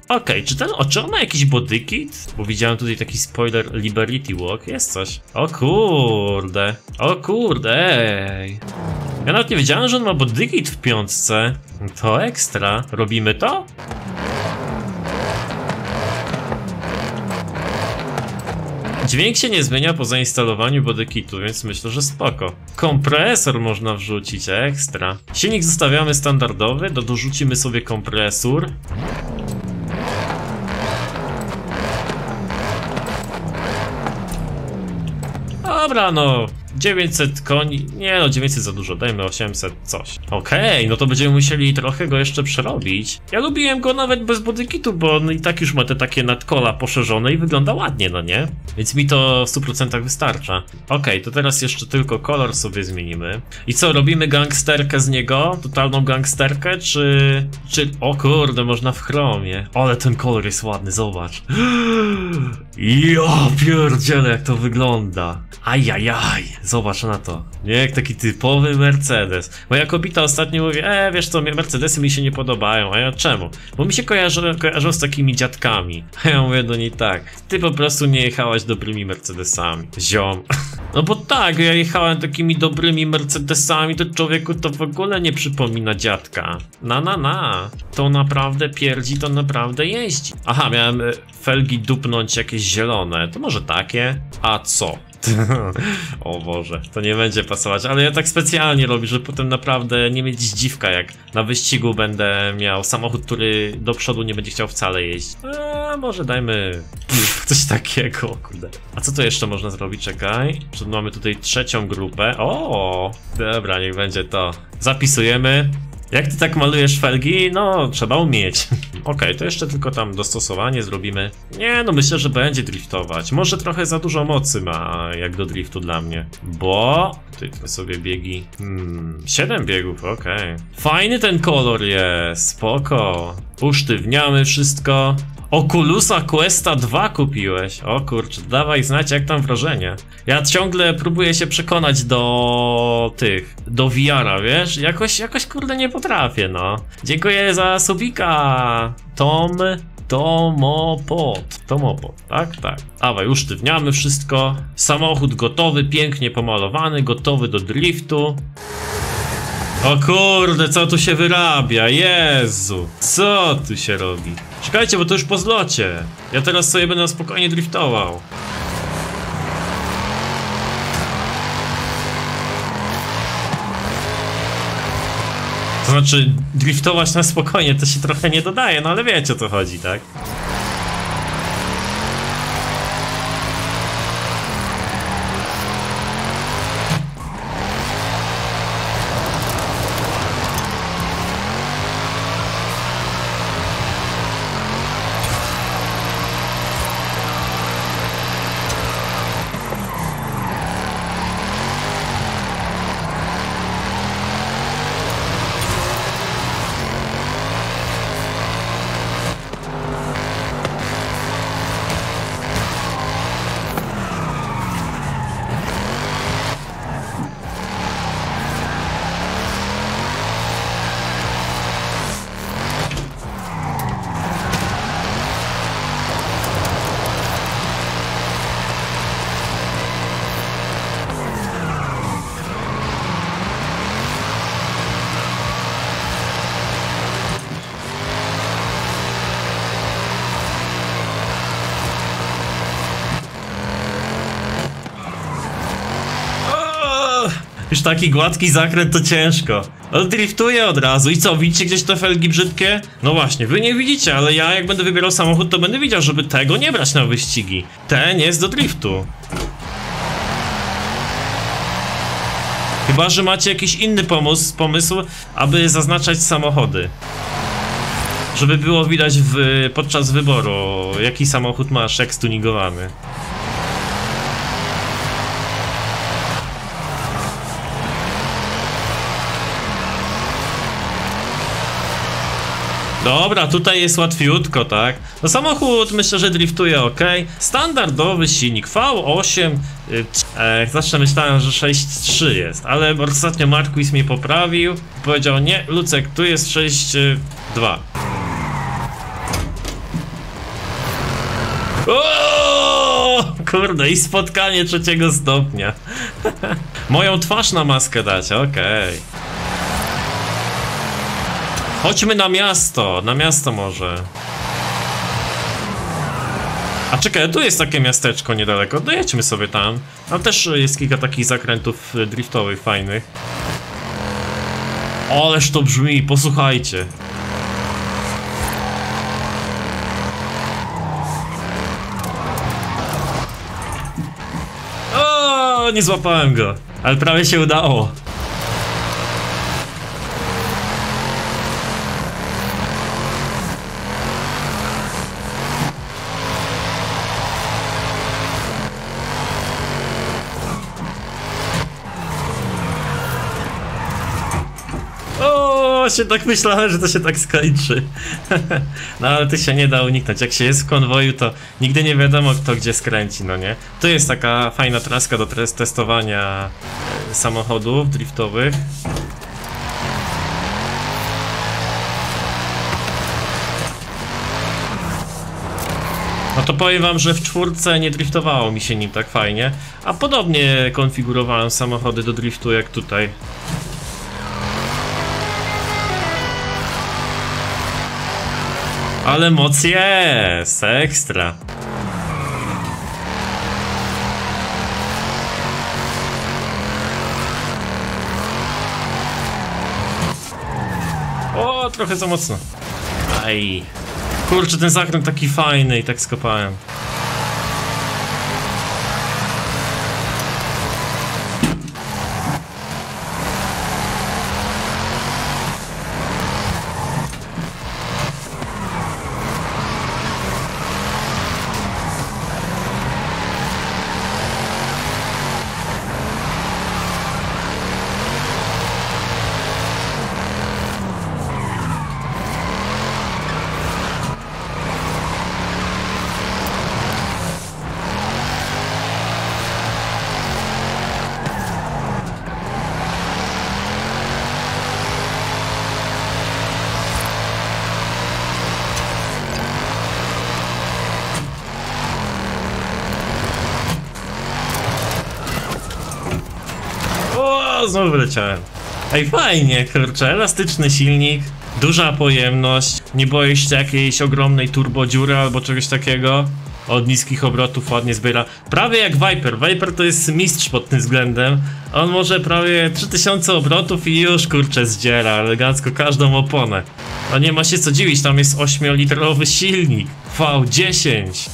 Okej, czy on ma jakiś bodykit? Bo widziałem tutaj taki spoiler Liberty Walk, jest coś. O kurde, ej. Ja nawet nie wiedziałem, że on ma bodykit w 5. To ekstra. Robimy to? Dźwięk się nie zmienia po zainstalowaniu bodykitu, więc myślę, że spoko. Kompresor można wrzucić, ekstra. Silnik zostawiamy standardowy, dorzucimy sobie kompresor. Dobra, no 900 koni, nie no 900 za dużo, dajmy 800 coś. Okej, no to będziemy musieli trochę go jeszcze przerobić. Ja lubiłem go nawet bez bodykitu, bo on i tak już ma te takie nadkola poszerzone i wygląda ładnie, no nie? Więc mi to w 100% wystarcza. Okej, to teraz jeszcze tylko kolor sobie zmienimy. I co, robimy gangsterkę z niego? Totalną gangsterkę, czy... O kurde, można w chromie. Ale ten kolor jest ładny, zobacz. Ja pierdzielę, jak to wygląda. Ajajaj, zobacz na to. Nie, jak taki typowy Mercedes. Moja kobieta ostatnio mówi, wiesz co, Mercedesy mi się nie podobają. A ja czemu? Bo mi się kojarzą z takimi dziadkami. A ja mówię do niej tak, ty po prostu nie jechałaś dobrymi Mercedesami, ziom. No bo tak, ja jechałem takimi dobrymi Mercedesami, to człowieku to w ogóle nie przypomina dziadka. To naprawdę pierdzi, to naprawdę jeździ. Aha, miałem felgi dupnąć jakieś zielone, to może takie? A co? O Boże, to nie będzie pasować, ale ja tak specjalnie robię, żeby potem naprawdę nie mieć dziwka, jak na wyścigu będę miał samochód, który do przodu nie będzie chciał wcale jeździć. Może dajmy coś takiego, kurde. A co to jeszcze można zrobić? Czekaj. Mamy tutaj trzecią grupę. O, dobra, niech będzie to. Zapisujemy. Jak ty tak malujesz felgi? No, trzeba umieć. Okej, to jeszcze tylko tam dostosowanie zrobimy. Nie, no myślę, że będzie driftować. Może trochę za dużo mocy ma, jak do driftu dla mnie. Bo... Tutaj sobie biegi... 7 biegów, okej. Fajny ten kolor jest, spoko. Usztywniamy wszystko. Oculusa Questa 2 kupiłeś. O kurczę, dawaj znać, jak tam wrażenie. Ja ciągle próbuję się przekonać do VR-a, wiesz? Jakoś kurde nie potrafię, no. Dziękuję za subika. Tomopod, tak? Dawaj, usztywniamy wszystko. Samochód gotowy, pięknie pomalowany, gotowy do driftu. O kurde, co tu się wyrabia? Jezu, co tu się robi? Czekajcie, bo to już po zlocie. Ja teraz sobie będę spokojnie driftował. To znaczy, driftować na spokojnie to się trochę nie dodaje, no ale wiecie o co chodzi, tak? Już taki gładki zakręt to ciężko. Ale driftuję od razu. I co, widzicie gdzieś te felgi brzydkie? No właśnie, wy nie widzicie, ale ja jak będę wybierał samochód, to będę widział, żeby tego nie brać na wyścigi. Ten jest do driftu. Chyba że macie jakiś inny pomysł, aby zaznaczać samochody. Żeby było widać podczas wyboru, jaki samochód masz, jak stuningowany. Dobra, tutaj jest łatwiutko, tak? No samochód myślę, że driftuje ok. Standardowy silnik V8. Zawsze myślałem, że 6.3 jest, ale ostatnio Marquis mnie poprawił. Powiedział, nie, Lucek, tu jest 6.2. O, kurde, i spotkanie 3. stopnia. Moją twarz na maskę dać, okej. Chodźmy na miasto może. A czekaj, tu jest takie miasteczko niedaleko, dojedźmy sobie tam. Tam też jest kilka takich zakrętów driftowych fajnych. Ależ to brzmi, posłuchajcie. O, nie złapałem go, ale prawie się udało. Właśnie tak myślałem, że to się tak skończy. No ale to się nie da uniknąć. Jak się jest w konwoju, to nigdy nie wiadomo, kto gdzie skręci, no nie? To jest taka fajna traska do testowania samochodów driftowych. No to powiem wam, że w 4 nie driftowało mi się nim tak fajnie, a podobnie konfigurowałem samochody do driftu jak tutaj. Ale moc jest, ekstra. O, trochę za mocno. Aj. Kurczę, ten zakręt taki fajny i tak skopałem. O, znowu wyleciałem. Ej, fajnie, kurczę, elastyczny silnik, duża pojemność, nie boisz się jakiejś ogromnej turbodziury albo czegoś takiego. Od niskich obrotów ładnie zbiera. Prawie jak Viper. Viper to jest mistrz pod tym względem. On może prawie 3000 obrotów i już, kurczę, zdziera elegancko każdą oponę. No nie ma się co dziwić, tam jest 8-litrowy silnik V10.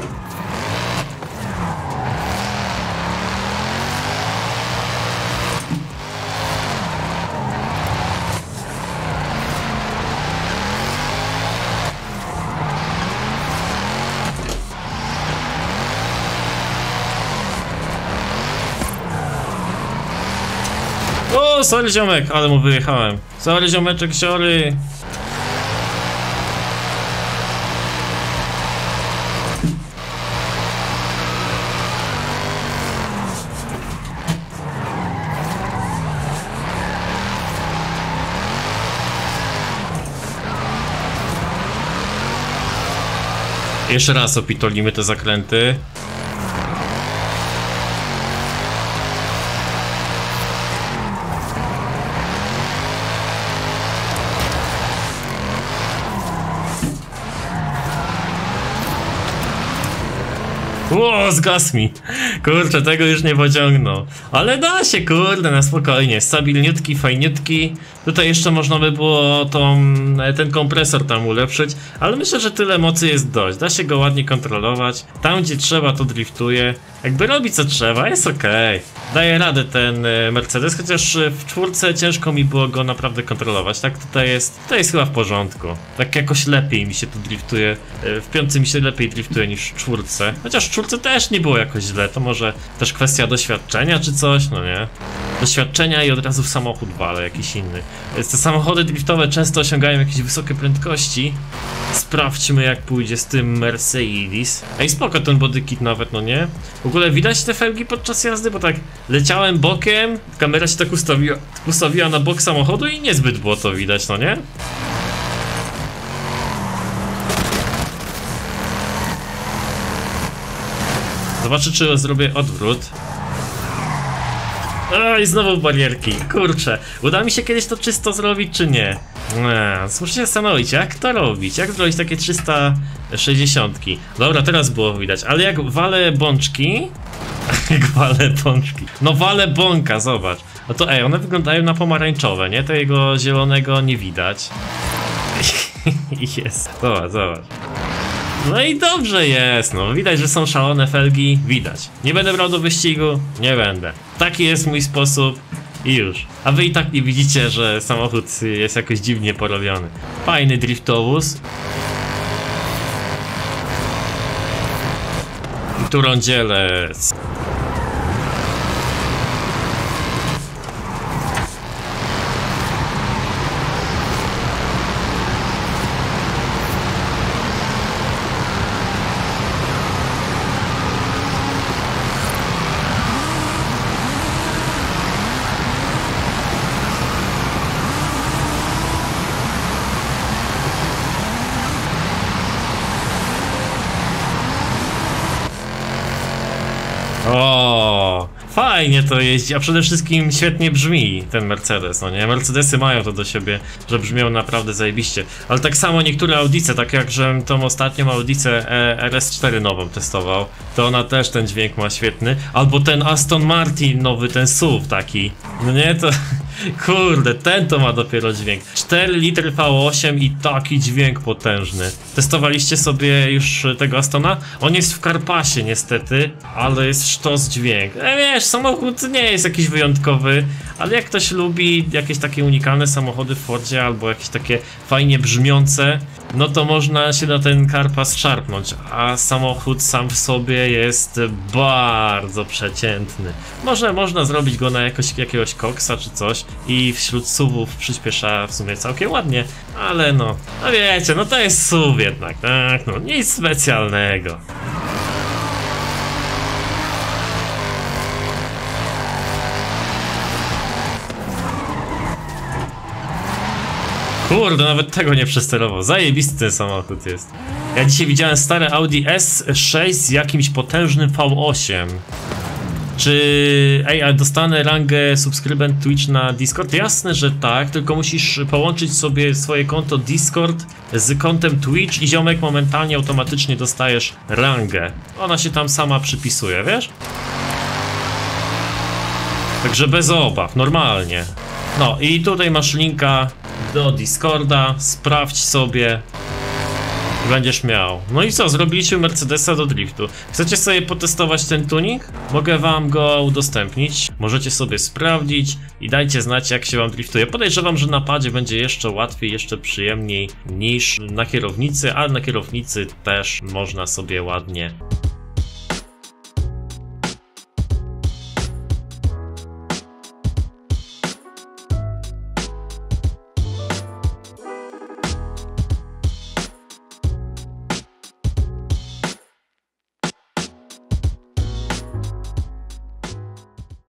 O, sorry ziomek, ale mu wyjechałem. Sorry ziomeczek, sorry. Jeszcze raz opitolimy te zakręty. Ło, zgasł mi. Kurczę, tego już nie pociągnął. Ale da się, kurde, na spokojnie. Stabilniutki, fajniutki. Tutaj jeszcze można by było ten kompresor tam ulepszyć. Ale myślę, że tyle mocy jest dość. Da się go ładnie kontrolować. Tam, gdzie trzeba, to driftuje. Jakby robi co trzeba, jest okej. Daje radę ten Mercedes, chociaż w 4 ciężko mi było go naprawdę kontrolować. Tak, tutaj jest chyba w porządku. Tak jakoś lepiej mi się tu driftuje. W 5 mi się lepiej driftuje niż w 4. Chociaż w 4 też nie było jakoś źle. To może też kwestia doświadczenia czy coś, no nie? Doświadczenia i od razu w samochód walę jakiś inny. Te samochody driftowe często osiągają jakieś wysokie prędkości. Sprawdźmy, jak pójdzie z tym Mercedes. Ej, spoko ten bodykit nawet, no nie? W ogóle widać te felgi podczas jazdy, bo tak leciałem bokiem, kamera się tak ustawiła na bok samochodu i niezbyt było to widać, no nie? Zobaczę, czy zrobię odwrót. I znowu barierki, kurczę. Uda mi się kiedyś to czysto zrobić, czy nie? Muszę się zastanowić, jak to robić, jak zrobić takie 360. Dobra, teraz było widać, ale jak walę bączki... jak walę bączki... No walę bąka, zobacz. No to one wyglądają na pomarańczowe, nie? Tego zielonego nie widać. Jest, zobacz. No i dobrze jest, no widać, że są szalone felgi, widać. Nie będę brał do wyścigu? Nie będę. Taki jest mój sposób i już. A wy i tak nie widzicie, że samochód jest jakoś dziwnie porobiony. Fajny driftowóz. I tu rondzielec. O, fajnie to jeździ, a przede wszystkim świetnie brzmi ten Mercedes, no nie? Mercedesy mają to do siebie, że brzmią naprawdę zajebiście. Ale tak samo niektóre Audice, tak jak że tą ostatnią Audicę RS4 nową testował, to ona też ten dźwięk ma świetny. Albo ten Aston Martin nowy, ten SUV taki, no nie? To... Kurde, ten to ma dopiero dźwięk. 4 litry V8 i taki dźwięk potężny. Testowaliście sobie już tego Astona? On jest w Karpasie niestety, ale jest sztos dźwięk. Wiesz, samochód nie jest jakiś wyjątkowy, ale jak ktoś lubi jakieś takie unikalne samochody w Fordzie albo jakieś takie fajnie brzmiące, no to można się na ten Karpas szarpnąć, a samochód sam w sobie jest bardzo przeciętny. Może można zrobić go na jakiegoś koksa czy coś i wśród SUV-ów przyspiesza w sumie całkiem ładnie, ale no wiecie, no to jest SUV jednak, tak, no nic specjalnego. Kurde, nawet tego nie przesterował. Zajebisty ten samochód jest. Ja dzisiaj widziałem stare Audi S6 z jakimś potężnym V8. Czy... a dostanę rangę subskrybent Twitch na Discord? Jasne, że tak, tylko musisz połączyć sobie swoje konto Discord z kontem Twitch i ziomek momentalnie automatycznie dostajesz rangę. Ona się tam sama przypisuje, wiesz? Także bez obaw, normalnie. No i tutaj masz linka do Discorda, sprawdź sobie. Będziesz miał. No i co, zrobiliśmy Mercedesa do driftu. Chcecie sobie potestować ten tuning? Mogę wam go udostępnić. Możecie sobie sprawdzić i dajcie znać, jak się wam driftuje. Podejrzewam, że na padzie będzie jeszcze łatwiej, jeszcze przyjemniej niż na kierownicy, ale na kierownicy też można sobie ładnie